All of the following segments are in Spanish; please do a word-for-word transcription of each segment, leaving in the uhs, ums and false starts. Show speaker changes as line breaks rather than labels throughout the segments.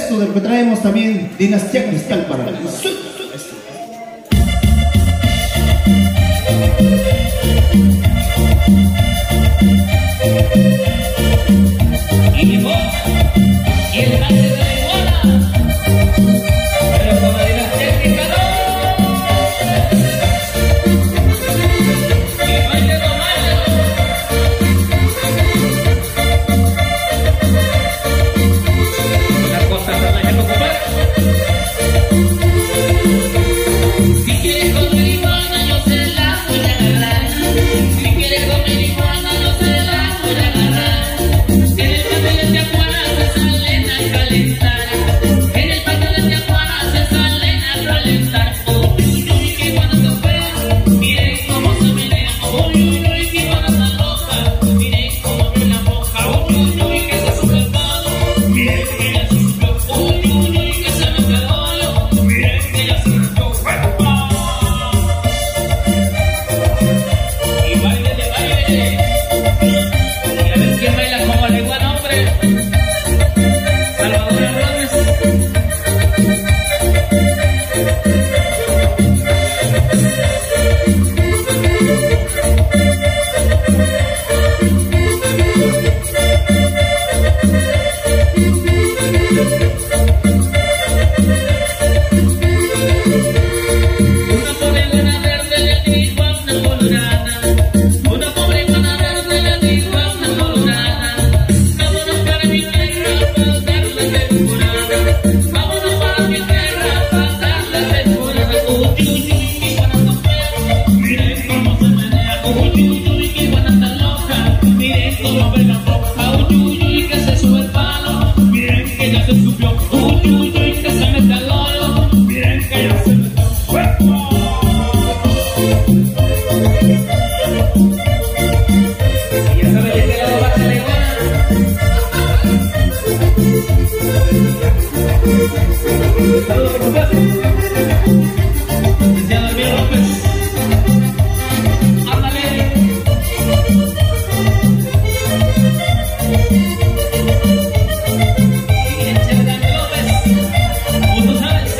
esto de lo que traemos también, Dinastía Cristal para el sur.
Y llegó, y el grande de la iguana, pero con la dinastía Cristal. Y baile con baile. Una cosa se la dejo ocupar. Si quieres con marihuana, yo se la voy a agarrar. Si quieres con marihuana, yo se la voy a agarrar. En el patio de Tijuana se salen a calentar. En el patio de Tijuana se salen a calentar. Oh, uy, uy, qué guana tan fea. Miren cómo se menea. Oh, uy, uy, qué guana tan loca. Miren cómo abre la boca. Oh, uy, uy, que se sube el palo. Miren que ella se subió. Oh, uy, uy, que se mete el hoyo. Miren que ella se metió. Y baile de baile. Y a ver quién baila como la iguana, hombre. Salvador Hernández. Una pobre iguana verde le dijo a una colorada. Una pobre iguana verde le dijo a una colorada. Vámonos para mi tierra a pasar la temporada. Vámonos para mi tierra a pasar la temporada. Uy, uy, uy, qué iguana tan fea. Miren cómo se menea. Uy, uy, uy, qué iguana tan loca. Miren cómo abre la boca. Uy, uy, uy, que se sube el palo. Miren que ya se subió. Uy, uy, uy, que se mete al hoyo. Miren que ya se metió. Y ya sabes de qué lado va la iguana. Saludos por tu casa. Licenciado Emilio López. Ándale. Y el Che Dante López. Como tú sabes.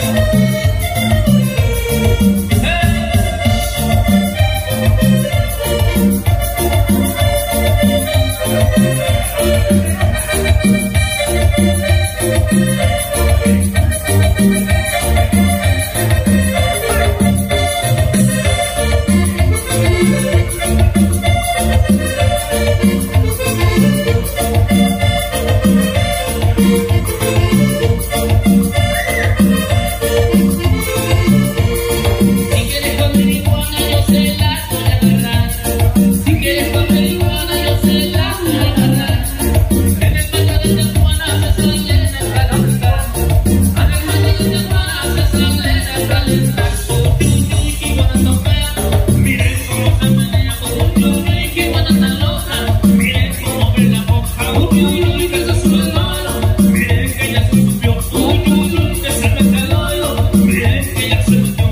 Si quieres con marihuana, yo se la voy a agarrar. Si quieres con marihuana, yo se la voy a agarrar. En el patio de Tijuana se salen a calentar. En el patio de Tijuana se salen a calentar. Oh, uy, uy, qué guana tan fea. Miren cómo se menea. Oh, uy, uy, qué guana tan loca. Miren cómo abre la boca. Uy, uy, uy, que se sube el hoyo. Miren que ella se subió. Uy, uy, uy, que se mete el hoyo. Miren que ella se metió.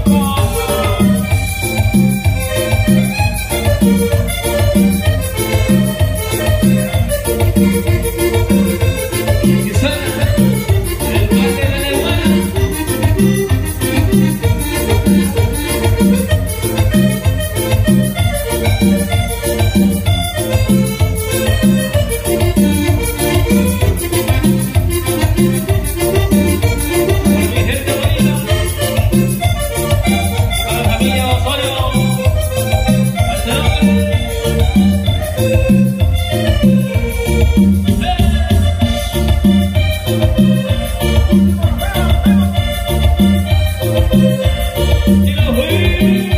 Y que suena el baile de la iguana. Mi gente bonita, para la familia Osorio, Barcelona. Y lo fuimos.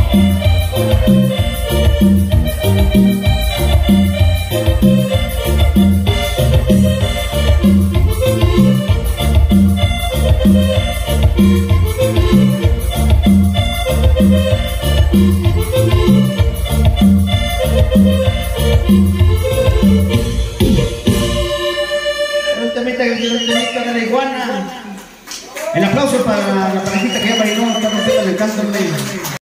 El temita, el temita de la iguana. El aplauso para la parejita que ya bailó, está rompiendo el canto.